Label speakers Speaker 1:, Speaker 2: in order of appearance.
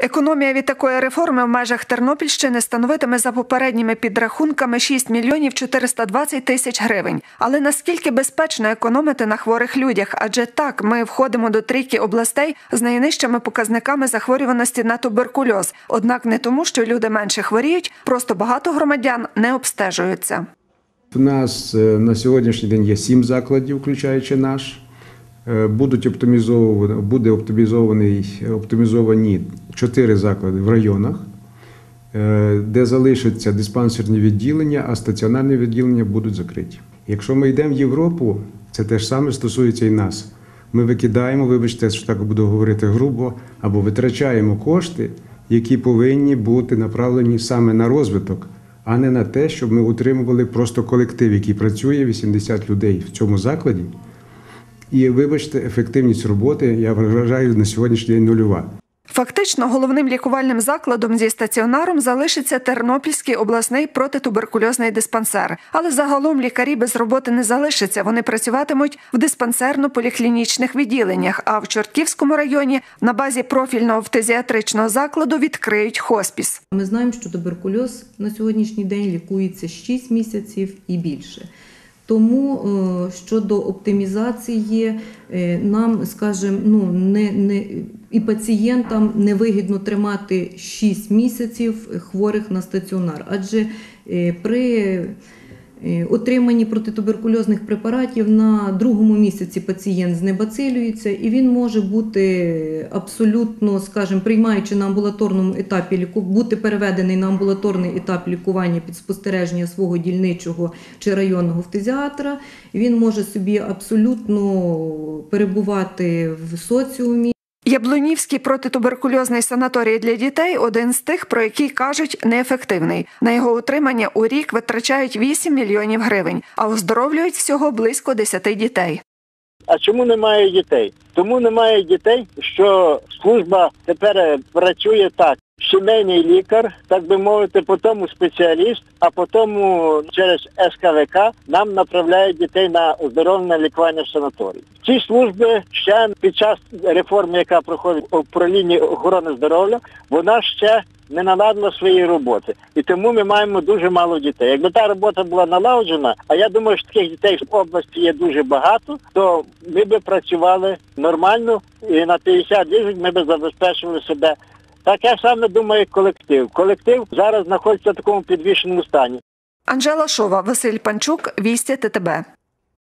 Speaker 1: Економія від такої реформи в межах Тернопільщини становитиме за попередніми підрахунками 6 мільйонів 420 тисяч гривень. Але наскільки безпечно економити на хворих людях? Адже так, ми входимо до трійки областей з найнижчими показниками захворюваності на туберкульоз. Однак не тому, що люди менше хворіють, просто багато громадян не обстежуються.
Speaker 2: У нас на сьогоднішній день є 7 закладів, включаючи наш. Буде оптимізовані 4 заклади в районах, де залишаться диспансерні відділення, а стаціонарні відділення будуть закриті. Якщо ми йдемо в Європу, це те ж саме стосується і нас. Ми викидаємо, вибачте, що так буду говорити грубо, або витрачаємо кошти, які повинні бути направлені саме на розвиток, а не на те, щоб ми утримували просто колектив, який працює, 80 людей в цьому закладі. І, вибачте, ефективність роботи, я вважаю, на сьогоднішній день нульова.
Speaker 1: Фактично, головним лікувальним закладом зі стаціонаром залишиться Тернопільський обласний протитуберкульозний диспансер. Але загалом лікарі без роботи не залишаться. Вони працюватимуть в диспансерно-поліклінічних відділеннях, а в Чортківському районі на базі профільного фтизіатричного закладу відкриють хоспіс.
Speaker 3: Ми знаємо, що туберкульоз на сьогоднішній день лікується 6 місяців і більше. Тому щодо оптимізації нам, скажімо, і пацієнтам невигідно тримати 6 місяців хворих на стаціонар. Адже при отриманні протитуберкульозних препаратів на 2-му місяці пацієнт знебацилюється, і він може бути абсолютно, скажімо, приймаючи на амбулаторному етапі, бути переведений на амбулаторний етап лікування під спостереження свого дільничого чи районного фтизіатра. Він може собі абсолютно перебувати в соціумі.
Speaker 1: Яблунівський протитуберкульозний санаторій для дітей – один з тих, про який кажуть, неефективний. На його утримання у рік витрачають 8 мільйонів гривень, а оздоровлюють всього близько 10 дітей.
Speaker 4: А чому немає дітей? Тому немає дітей, що служба тепер працює так. Сімейний лікар, так би мовити, потім спеціаліст, а потім через СКВК нам направляють дітей на оздоровлення лікування в санаторії. Ці служби ще під час реформи, яка проходить в управлінні охорони здоров'я, вона ще не наладила свої роботи. І тому ми маємо дуже мало дітей. Якби та робота була налагоджена, а я думаю, що таких дітей в області є дуже багато, то ми б працювали нормально і на 50 ліжок ми б забезпечували себе. Таке саме думає колектив. Колектив зараз знаходиться в такому підвішеному стані.
Speaker 1: Анжела Шова, Василь Панчук, Вісті ТТБ.